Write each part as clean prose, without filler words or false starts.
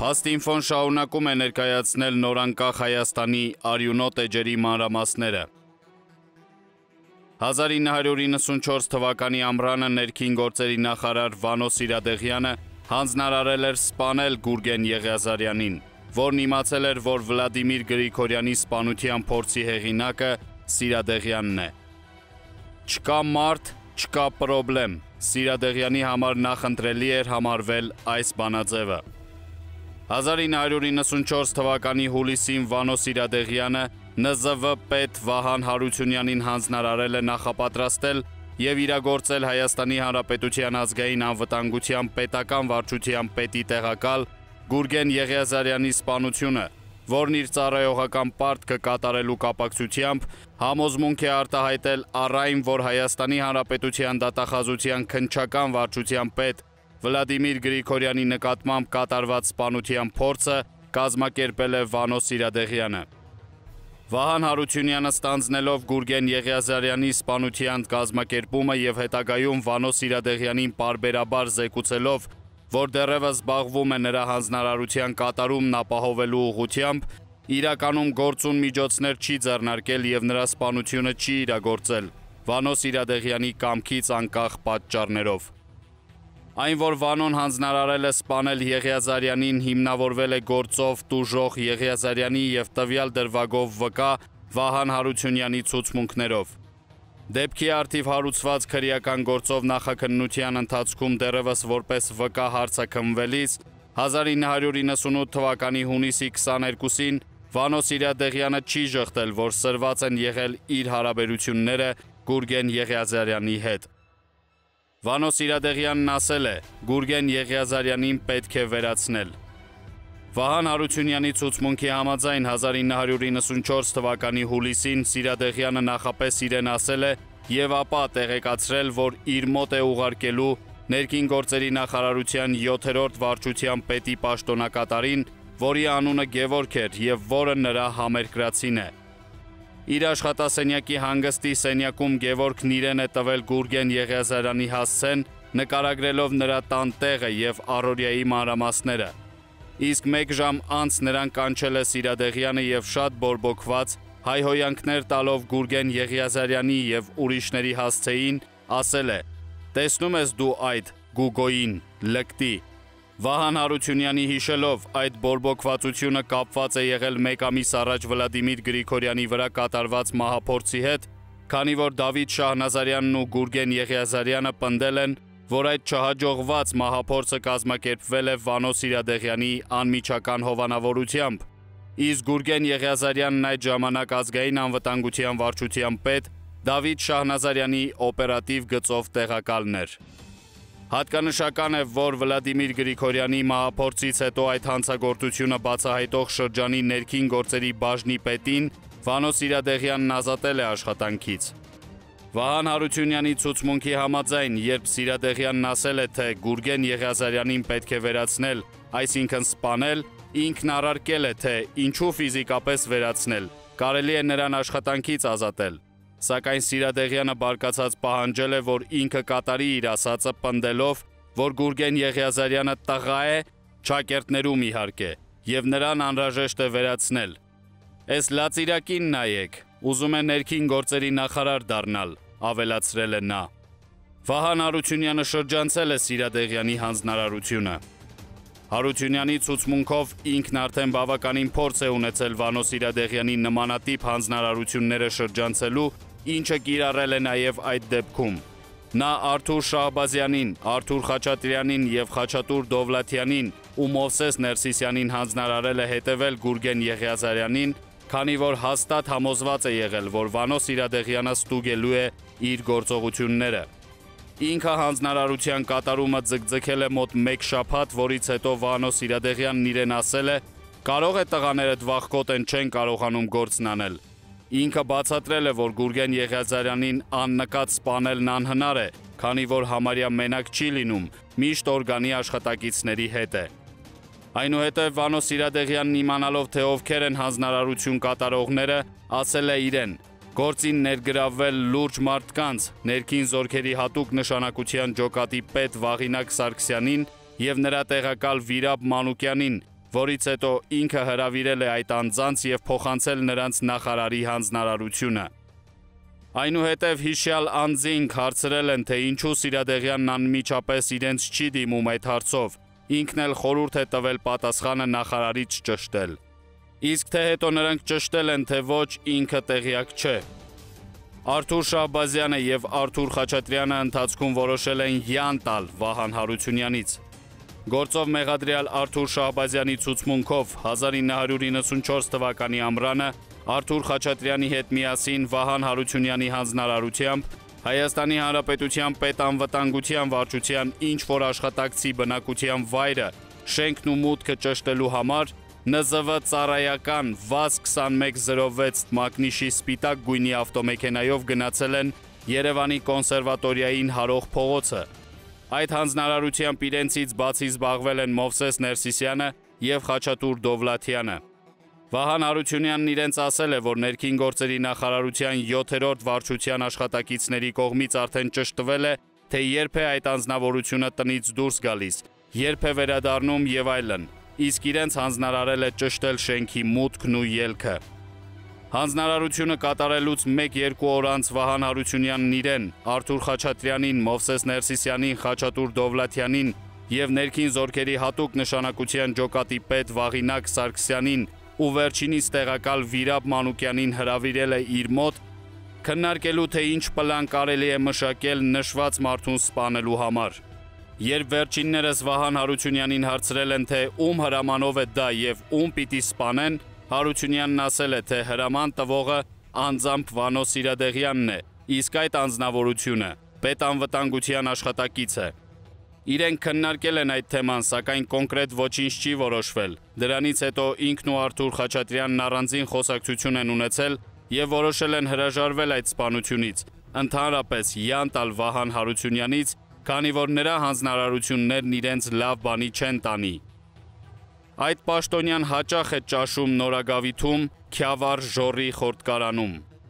Փաստինֆոն շարունակում է ներկայացնել նորանկախ Հայաստանի արյունոտ էջերի մանրամասները։ 1994 թվականի ամռանը ներքին գործերի նախարար Վանո Սիրադեղյանը հանձնարարել էր սպանել Գուրգեն Եղիազարյանին, որն իմացել էր, որ Վլադիմիր Գրիգորյանի սպանության փորձի հեղինակը Սիրադեղյանն է։ Չկա մարդ, չկա պրոբլեմ, Սիրադեղյանի համար նախընտրելի էր համարվել այս բանաձևը։ 1994 թվականի հուլիսին Վանո Սիրադեղյանը ՆԶՎ պետ Վահան Հարությունյանին հանձնարարել է նախապատրաստել և իրագործել Հայաստանի Հանրապետության ազգային անվտանգության պետական վարչության պետի տեղակալ Գուրգեն Եղիազարյանի սպանությունը, որն իր ծառայողական պարտքը կատարելու կապակցությամբ համոզմունք է արտահայտել առ այն, որ Հայաստանի Հանրապետության դատախազության քննչական վարչության պետ Վլադիմիր Գրիգորյանի նկատմամբ կատարված սպանության փորձը կազմակերպել է Վանո Սիրադեղյանը։ Վահան Հարությունյանը ստանձնելով Գուրգեն Եղիազարյանի սպանության կազմակերպումը և հետագայում Վանո Սիրադեղյանին պարբերաբար զեկուցելով, որ դեռևս զբաղվում է նրա հանձնարարության կատարումն ապահովելու ուղղությամբ, իրականում գործուն միջոցներ չի ձեռնարկել և նրա սպանությունը չի իրագործել Վանո Սիրադեղյանի կամքից անկախ պատճառներով։ Այն, որ Վանոն հանձնարարել է սպանել Եղիազարյանին, հիմնավորվել է գործով տուժող Եղիազարյանի և տվյալ դրվագով վկա Վահան Հարությունյանի ցուցմունքներով։ Դեպքի առթիվ հարուցված քրեական գործով նախաքննության ընթացքում դեռևս որպես վկա հարցաքննվելիս 1998 թվականի հունիսի 22-ին Վանո Սիրադեղյանը չի ժխտել, որ սրված են եղել իր հարաբերությունները Գուրգեն Եղիազարյանի հետ։ Վանո Սիրադեղյանն ասել է. Գուրգեն Եղիազարյանին պետք է վերացնել։ Վահան Հարությունյանի ցուցմունքի համաձայն 1994 թվականի հուլիսին Սիրադեղյանը նախապես իրեն ասել է և ապա տեղեկացրել, որ իր մոտ է ուղարկելու ներքին գործերի նախարարության 7-րդ վարչության պետի պաշտոնակատարին, որի անունը Գևորգ էր և որը նրա համերկրացին է։ Իր աշխատասենյակի հանգստի սենյակում Գևորգն իրեն է տվել Գուրգեն Եղիազարյանի հասցեն, նկարագրելով նրա տան տեղը և առօրյայի մանրամասները։ Իսկ մեկ ժամ անց նրան կանչել է Սիրադեղյանը և շատ բորբոքված հայհոյանքներ տալով Գուրգեն Եղիազարյանի և ուրիշների հասցեին, ասել է. «Տեսնում ես դու այդ Գուգոյին, լկտի»։ Վահան Հարությունյանի հիշելով այդ բորբոքվածությունը կապված է եղել մեկ ամիս առաջ Վլադիմիր Գրիգորյանի վրա կատարված մահափորձի հետ, քանի որ Դավիթ Շահնազարյանն ու Գուրգեն Եղիազարյանը պնդել են, որ այդ չհաջողված մահափորձը կազմակերպվել է Վանո Սիրադեղյանի անմիջական հովանավորությամբ, իսկ Գուրգեն Եղիազարյանն այդ ժամանակ ազգային անվտանգության վարչության պետ Դավիթ Շահնազարյանի օպերատիվ գծով տեղակալն էր։ Հատկանշական է, որ Վլադիմիր Գրիգորյանի մահափորձից հետո այդ հանցագործությունը բացահայտող շրջանի ներքին գործերի բաժնի պետին Վանո Սիրադեղյանն ազատել է աշխատանքից։ Վահան Հարությունյանի ցուցմունքի համաձայն, երբ Սիրադեղյանն ասել է, թե Գուրգեն Եղիազարյանին պետք է վերացնել, այսինքն սպանել, ինքն առարկել է, թե ինչու ֆիզիկապես վերացնել, կարելի է նրան աշխատանքից ազատել։ Սակայն Սիրադեղյանը բարկացած պահանջել է, որ ինքը կատարի իր ասածը պնդելով, որ Գուրգեն Եղիազարյանը տղա է, ճակերտներում իհարկե, և նրան անհրաժեշտ է վերացնել։ «Էս լացիրակին նայեք, ուզում է ներքին գործերի նախարար դառնալ», ավելացրել է նա։ Վահան Հարությունյանը շրջանցել է Սիրադեղյանի հանձնարարությունը։ Հարությունյանի ցուցմունքով ինքն արդեն բավականին փորձ է ունեցել Վանո Սիրադեղյանի նմանատիպ հանձնարարությունները շրջանցելու, ինչը կիրառել է նաև այդ դեպքում։ Նա Արթուր Շահբազյանին, Արթուր Խաչատրյանին և Խաչատուր Դովլաթյանին ու Մովսես Ներսիսյանին հանձնարարել է հետևել Գուրգեն Եղիազարյանին, քանի որ հաստատ համոզված է եղել, որ Վանո Սիրադեղյանը ստուգելու է իր գործողությունները։ Ինքը հանձնարարության կատարումը ձգձգել է մոտ մեկ շաբաթ, որից հետո Վանո Սիրադեղյանն իրեն ասել է. «Կարող է տղաներդ վախկոտ են, չեն կարողանում գործն անել»։ Ինքը բացատրել է, որ Գուրգեն Եղիազարյանին աննկատ սպանելն անհնար է, քանի որ համարյա մենակ չի լինում, միշտ օրգանի աշխատակիցների հետ է։ Այնուհետև Վանո Սիրադեղյանն իմանալով, թե ովքեր են հանձնարարություն կատարողները, ասել է իրեն. «Գործին ներգրավվել լուրջ մարդկանց, ներքին զորքերի հատուկ նշանակության ջոկատի պետ Վաղինակ Սարգսյանին և նրա տեղակալ Վիրապ Մանուկյանին, որից հետո ինքը հրավիրել է այդ անձանց և փոխանցել նրանց նախարարի հանձնարարությունը։ Այնուհետև հիշյալ անձին հարցրել են, թե ինչու Սիրադեղյանն անմիջապես իրենց չի դիմում այդ հարցով, ինքն էլ խորհուրդ է տվել պատասխանը նախարարից ճշտել։ Իսկ թե հետո նրանք ճշտել են, թե ոչ, ինքը տեղյակ չէ։ Արթուր Շահբազյանը և Արթուր Խաչատրյանը ընթացքում որոշել են յան տալ Վահան Հարությունյանից։ Գործով մեղադրյալ Արթուր Շահբազյանի ցուցմունքով 1994 թվականի ամռանը Արթուր Խաչատրյանի հետ միասին Վահան Հարությունյանի հանձնարարությամբ Հայաստանի Հանրապետության պետանվտանգության վարչության ինչ-որ աշխատակցի բնակության վայրը, շենքն ու մուտքը ճշտելու համար ՆԶՎ ծառայական ՎԱԶ-2106 մակնիշի սպիտակ գույնի ավտոմեքենայով գնացել են Երևանի կոնսերվատորիային հարող փողոցը։ Այդ հանձնարարությամբ իրենցից բացի զբաղվել են Մովսես Ներսիսյանը և Խաչատուր Դովլաթյանը։ Վահան Հարությունյանն իրենց ասել է, որ ներքին գործերի նախարարության 7-րդ վարչության աշխատակիցների կողմից արդեն ճշտվել է, թե երբ է այդ անձնավորությունը տնից դուրս գալիս, երբ է վերադառնում և այլն, իսկ իրենց հանձնարարել է ճշտել շենքի մուտքն ու ելքը։ Հանձնարարությունը կատարելուց 1-2 օր անց Վահան Հարությունյանն իրեն, Արթուր Խաչատրյանին, Մովսես Ներսիսյանին, Խաչատուր Դովլաթյանին և ներքին զորքերի հատուկ նշանակության ջոկատի պետ Վաղինակ Սարգսյանին ու վերջինիս տեղակալ Վիրապ Մանուկյանին հրավիրել է իր մոտ քննարկելու, թե ինչ պլան կարելի է մշակել նշված մարդուն սպանելու համար։ Երբ վերջիններս Վահան Հարությունյանին հարցրել են, թե ում հրամանով է դա և ում պիտի սպանեն, Հարությունյանն ասել է, թե հրաման տվողը անձամբ Վանո Սիրադեղյանն է, իսկ այդ անձնավորությունը պետանվտանգության աշխատակից է։ Իրենք քննարկել են այդ թեման, սակայն կոնկրետ ոչինչ չի որոշվել։ Դրանից հետո ինքն ու Արթուր Խաչատրյանն առանձին խոսակցություն են ունեցել և որոշել են հրաժարվել այդ սպանությունից, ընդհանրապես յան տալ Վահան Հարությունյանից, քանի որ նրա հանձնարարություններն իրենց լավ բանի չեն տանի։ Այդ պաշտոնյան հաճախ է ճաշում Նորագավիթում, Քյավառ Ժոռի խորտկարանում։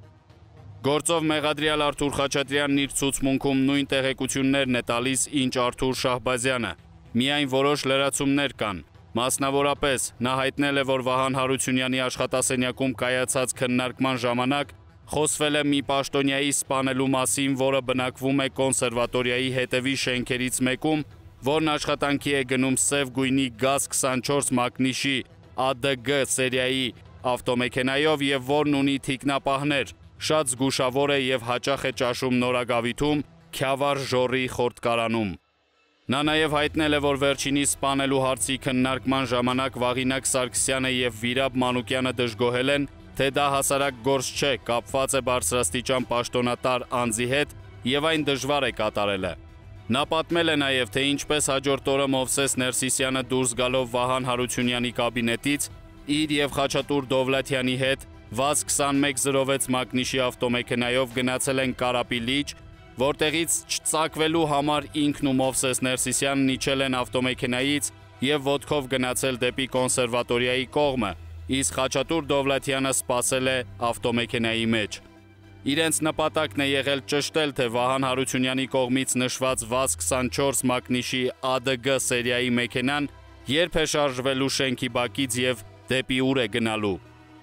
Գործով մեղադրյալ Արթուր Խաչատրյանն իր ցուցմունքում նույն տեղեկություններն է տալիս, ինչ Արթուր Շահբազյանը։ Միայն որոշ լրացումներ կան։ Մասնավորապես, նա հայտնել է, որ Վահան Հարությունյանի աշխատասենյակում կայացած քննարկման ժամանակ խոսվել է մի պաշտոնյայի սպանելու մասին, որը բնակվում է կոնսերվատորիայի հետևի շենքերից մեկում, որն աշխատանքի է գնում սև գույնի ԳԱԶ-24 մակնիշի ԱԴԳ սերիայի ավտոմեքենայով և որն ունի թիկնապահներ, շատ զգուշավոր է և հաճախ է ճաշում Նորագավիթում, Քյավառ Ժոռի խորտկարանում։ Նա նաև հայտնել է, որ վերջինիս սպանելու հարցի քննարկման ժամանակ Վաղինակ Սարգսյանը և Վիրապ Մանուկյանը դժգոհել են, թե դա հասարակ գործ չէ, կապված է բարձրաստիճան պաշտոնատար անձի հետ և այն դժվար է կատարելը։ Նա պատմել է նաև, թե ինչպես հաջորդ օրը Մովսես Ներսիսյանը դուրս գալով Վահան Հարությունյանի կաբինետից իր և Խաչատուր Դովլաթյանի հետ ՎԱԶ-2106 մակնիշի ավտոմեքենայով գնացել են Կարապի լիճ, որտեղից չծակվելու համար ինքն ու Մովսես Ներսիսյանն իջել են ավտոմեքենայից և ոտքով գնացել դեպի կոնսերվատորիայի կողմը, իսկ Խաչատուր Դովլաթյանը սպասել է ավտոմեքենայի մեջ։ Իրենց նպատակն է եղել ճշտել, թե Վահան Հարությունյանի կողմից նշված ՎԱԶ-24 մակնիշի ԱԴԳ սերիայի մեքենան երբ է շարժվելու շենքի բակից և դեպի ուր է գնալու։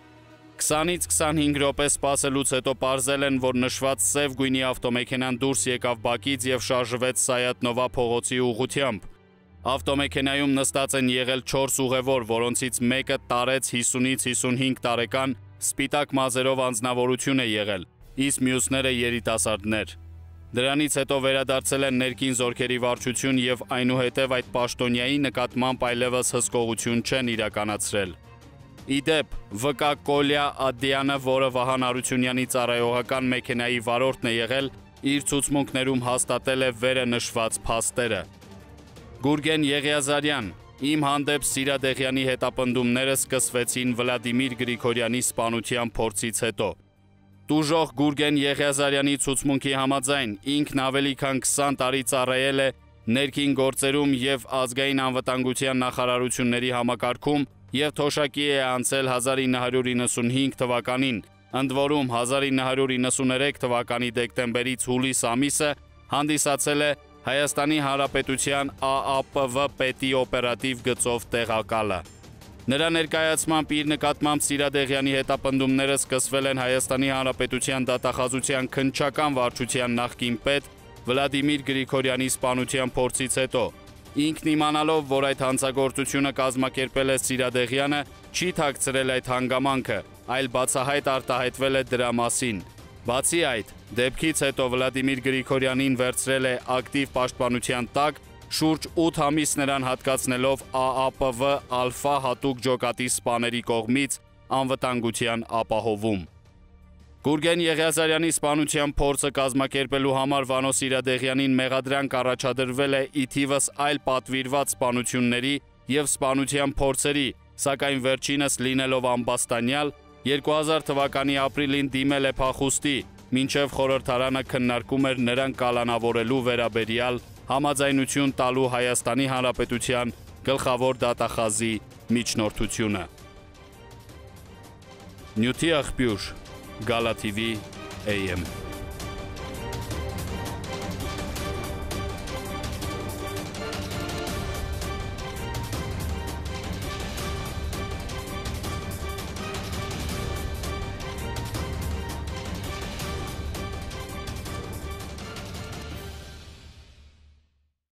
20-ից 25 րոպե սպասելուց հետո պարզել են, որ նշված սև գույնի ավտոմեքենան դուրս եկավ բակից և շարժվեց Սայաթ-Նովա փողոցի ուղղությամբ։ Ավտոմեքենայում նստած են եղել 4 ուղևոր, որոնցից մեկը տարեց 50-ից 55 տարեկան սպիտակ մազերով անձնավորություն է եղել, իսկ մյուսները երիտասարդներ։ Դրանից հետո վերադարձել են ներքին զորքերի վարչություն և այնուհետև այդ պաշտոնյայի նկատմամբ այլևս հսկողություն չեն իրականացրել։ Իդեպ, ՎԿ Կոլյա Ադյանը, որը Վահան Հարությունյանի ծառայողական մեքենայի վարորդն է եղել, իր ցուցմունքներում հաստատել է վերը նշված փաստերը։ Գուրգեն Եղիազարյան, իմ հանդեպ Սիրադեղյանի հետապնդումները սկսվեցին Վլադիմիր Գրիգորյանի սպանության փորձից հետո։ Տուժող Գուրգեն Եղիազարյանի ցուցմունքի համաձայն ինքն ավելի քան 20 տարի ծառայել է ներքին գործերում և ազգային անվտանգության նախարարությունների համակարգում և թոշակի է անցել 1995 թվականին, ընդ որում 1993 թվականի դեկտեմբերից հուլիս ամիսը հանդիսացել է Հայաստանի Հանրապետության ԱԱՊՎ պետի օպերատիվ գծով տեղակալը։ Նրա ներկայացմամբ իր նկատմամբ Սիրադեղյանի հետապնդումները սկսվել են Հայաստանի Հանրապետության դատախազության քննչական վարչության նախկին պետ Վլադիմիր Գրիգորյանի սպանության փորձից հետո։ Ինքն իմանալով, որ այդ հանցագործությունը կազմակերպել է Սիրադեղյանը, չի թաքցրել այդ հանգամանքը, այլ բացահայտ արտահայտվել է դրա մասին։ Բացի այդ, դեպքից հետո Վլադիմիր Գրիգորյանին վերցրել է ակտիվ պաշտպանության տակ, շուրջ 8 ամիս նրան հատկացնելով ԱԱՊՎ ալֆա հատուկ ջոկատի սպաների կողմից անվտանգության ապահովում։ Գուրգեն Եղիազարյանի սպանության փորձը կազմակերպելու համար Վանո Սիրադեղյանին մեղադրանք առաջադրվել է ի թիվս այլ պատվիրված սպանությունների և սպանության փորձերի, սակայն վերջինս լինելով ամբաստանյալ, 2000 թվականի ապրիլին դիմել է փախուստի, մինչև խորհրդարանը քննարկում էր նրան կալանավորելու վերաբերյալ համաձայնություն տալու Հայաստանի Հանրապետության գլխավոր դատախազի միջնորդությունը։ Նյութի աղբյուր, Gala TV AM